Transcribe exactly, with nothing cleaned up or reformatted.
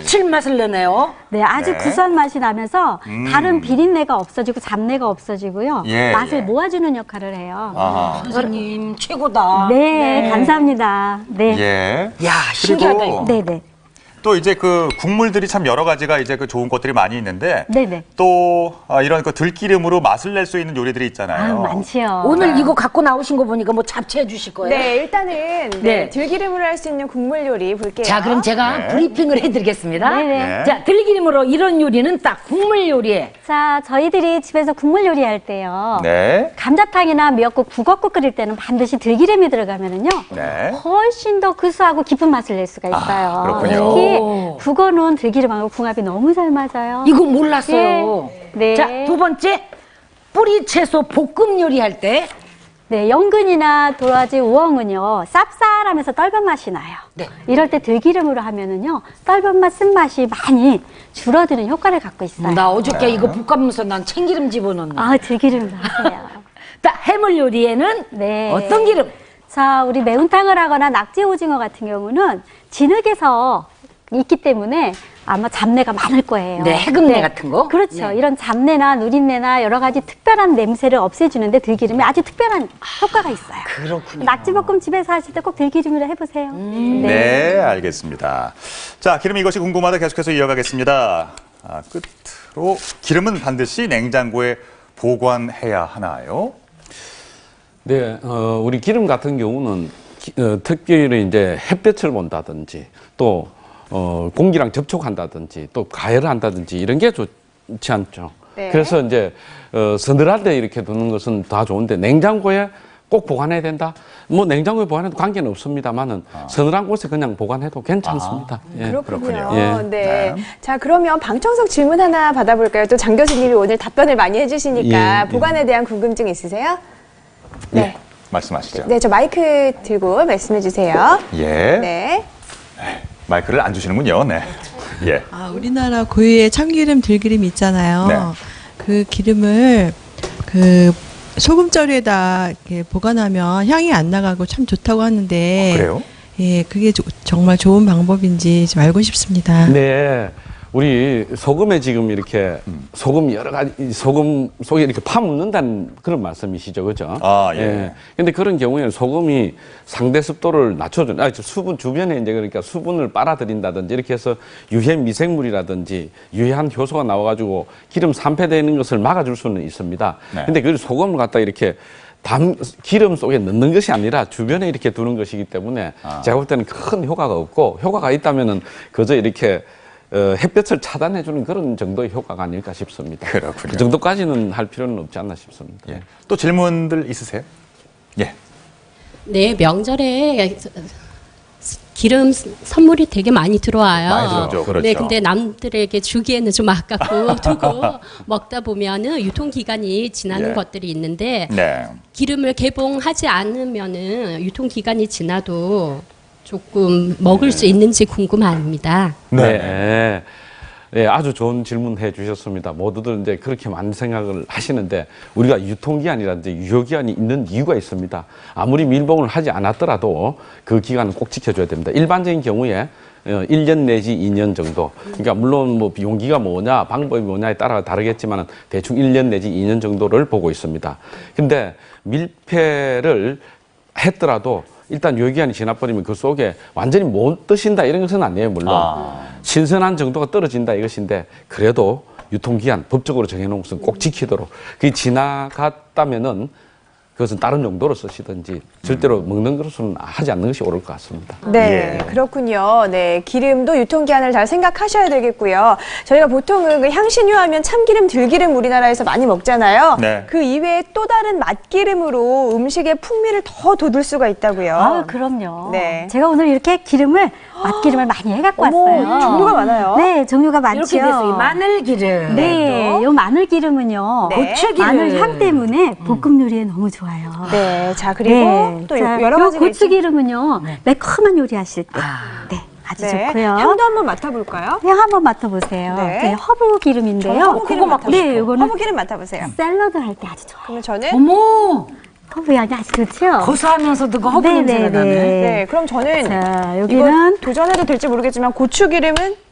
감칠맛을 내네요. 네, 아주 네. 구수한 맛이 나면서 음. 다른 비린내가 없어지고 잡내가 없어지고요. 예, 맛을 예. 모아주는 역할을 해요. 아하. 선생님 최고다. 네, 네. 감사합니다. 네. 예. 야, 신기하다 그리고 이거. 네, 네. 또 이제 그 국물들이 참 여러 가지가 이제 그 좋은 것들이 많이 있는데 네네. 또 아, 이런 그 들기름으로 맛을 낼 수 있는 요리들이 있잖아요. 아, 많지요. 오늘 이거 갖고 나오신 거 보니까 뭐 잡채 해주실 거예요? 네, 일단은 네. 네. 들기름으로 할 수 있는 국물 요리 볼게요. 자, 그럼 제가 네. 브리핑을 해드리겠습니다. 네네. 네. 자, 들기름으로 이런 요리는 딱 국물 요리에. 자, 저희들이 집에서 국물 요리할 때요. 네. 감자탕이나 미역국, 북엇국 끓일 때는 반드시 들기름이 들어가면은요. 네. 훨씬 더 구수하고 깊은 맛을 낼 수가 있어요. 아, 그렇군요. 특히 오. 북어는 들기름하고 궁합이 너무 잘 맞아요. 이거 몰랐어요. 예. 네. 자, 두 번째. 뿌리 채소 볶음 요리할 때. 네, 연근이나 도라지, 우엉은요, 쌉쌀하면서 떫은 맛이 나요. 네. 이럴 때 들기름으로 하면은요, 떫은 맛, 쓴맛이 많이 줄어드는 효과를 갖고 있어요. 나 어저께 이거 볶으면서 난 참기름 집어넣는. 아, 들기름으로 하세요. 자, 해물 요리에는 네. 어떤 기름? 자, 우리 매운탕을 하거나 낙지 오징어 같은 경우는 진흙에서 있기 때문에 아마 잡내가 많을 거예요. 네, 해금내 같은 거? 그렇죠. 네. 이런 잡내나 누린내나 여러 가지 특별한 냄새를 없애주는데 들기름이 아주 특별한 효과가 있어요. 그렇군요. 낙지볶음 집에서 하실 때 꼭 들기름으로 해보세요. 음. 네, 알겠습니다. 자, 기름 이것이 궁금하다 계속해서 이어가겠습니다. 아, 끝으로 기름은 반드시 냉장고에 보관해야 하나요? 네, 어, 우리 기름 같은 경우는 기, 어, 특별히 이제 햇볕을 본다든지 또 어, 공기랑 접촉한다든지 또 가열을 한다든지 이런 게 좋지 않죠. 네. 그래서 이제 어, 서늘할 때 이렇게 두는 것은 다 좋은데 냉장고에 꼭 보관해야 된다. 뭐 냉장고에 보관해도 관계는 없습니다만은 아. 서늘한 곳에 그냥 보관해도 괜찮습니다. 예. 그렇군요. 그렇군요. 네. 네. 자, 그러면 방청석 질문 하나 받아볼까요? 또 장 교수님이 오늘 답변을 많이 해주시니까 예, 예. 보관에 대한 궁금증 있으세요? 네. 말씀하시죠. 네, 저 마이크 들고 말씀해 주세요. 예. 네. 마이크를 안 주시는군요. 네. 예. 아, 우리나라 고유의 참기름, 들기름 있잖아요. 네. 그 기름을 그 소금자루에다 이렇게 보관하면 향이 안 나가고 참 좋다고 하는데. 어, 그래요? 예, 그게 조, 정말 좋은 방법인지 좀 알고 싶습니다. 네. 우리 소금에 지금 이렇게 소금 여러 가지 소금 속에 이렇게 파묻는다는 그런 말씀이시죠, 그죠? 아, 예. 근데 그런 경우에는 소금이 상대 습도를 낮춰주는, 아, 수분 주변에 이제 그러니까 수분을 빨아들인다든지 이렇게 해서 유해 미생물이라든지 유해한 효소가 나와가지고 기름 산패되는 것을 막아줄 수는 있습니다. 네. 근데 그 소금을 갖다 이렇게 담, 기름 속에 넣는 것이 아니라 주변에 이렇게 두는 것이기 때문에 아. 제가 볼 때는 큰 효과가 없고 효과가 있다면은 그저 이렇게 어, 햇볕을 차단해주는 그런 정도의 효과가 아닐까 싶습니다. 그렇군요. 그 정도까지는 할 필요는 없지 않나 싶습니다. 예. 또 질문들 있으세요? 예. 네, 명절에 기름 선물이 되게 많이 들어와요. 많이 들어오죠. 그렇죠. 네, 근데 남들에게 주기에는 좀 아깝고 두고 먹다 보면은 유통기간이 지나는 예. 것들이 있는데 네. 기름을 개봉하지 않으면은 유통기간이 지나도 조금 먹을 수 있는지 궁금합니다. 네. 네. 네, 아주 좋은 질문 해 주셨습니다. 모두들 이제 그렇게 많은 생각을 하시는데 우리가 유통기한이라든지 유효기한이 있는 이유가 있습니다. 아무리 밀봉을 하지 않았더라도 그 기간은 꼭 지켜줘야 됩니다. 일반적인 경우에 일 년 내지 이 년 정도. 그러니까 물론 뭐 용기가 뭐냐, 방법이 뭐냐에 따라 다르겠지만 대충 일 년 내지 이 년 정도를 보고 있습니다. 근데 밀폐를 했더라도 일단 유효기한이 지나버리면 그 속에 완전히 못 드신다 이런 것은 아니에요, 물론. 아. 신선한 정도가 떨어진다 이것인데 그래도 유통기한 법적으로 정해놓은 것은 꼭 지키도록. 그게 지나갔다면은 그것은 다른 용도로 쓰시든지 절대로 먹는 것으로는 하지 않는 것이 옳을 것 같습니다. 네, 예. 그렇군요. 네, 기름도 유통기한을 잘 생각하셔야 되겠고요. 저희가 보통은 그 향신료 하면 참기름, 들기름 우리나라에서 많이 먹잖아요. 네. 그 이외에 또 다른 맛기름으로 음식의 풍미를 더 돋울 수가 있다고요. 아, 그럼요. 네. 제가 오늘 이렇게 기름을, 맛기름을 많이 해갖고 어머, 왔어요. 종류가 많아요. 네, 종류가 많죠. 이렇게 돼서 이 마늘기름. 네, 요 마늘기름은요. 네. 고추기름. 마늘 향 때문에 볶음 요리에 너무 좋아요. 네, 자 그리고 네. 또 자, 여러 요 가지가 있죠. 고추기름은요. 매콤한 요리 하실 때. 아. 네, 아주 네, 좋고요. 향도 한번 맡아볼까요? 향 한번 맡아보세요. 네. 네, 허브 기름인데요. 허브 기름 맡고 네, 요거는 허브기름 맡아보세요. 샐러드 할 때 아주 좋아요. 그러면 저는 어머, 허브 향이 아주 좋죠? 고소하면서도 그 허브 네, 냄새가 네, 나네. 네, 그럼 저는 자, 이거 여기는 도전해도 될지 모르겠지만 고추기름은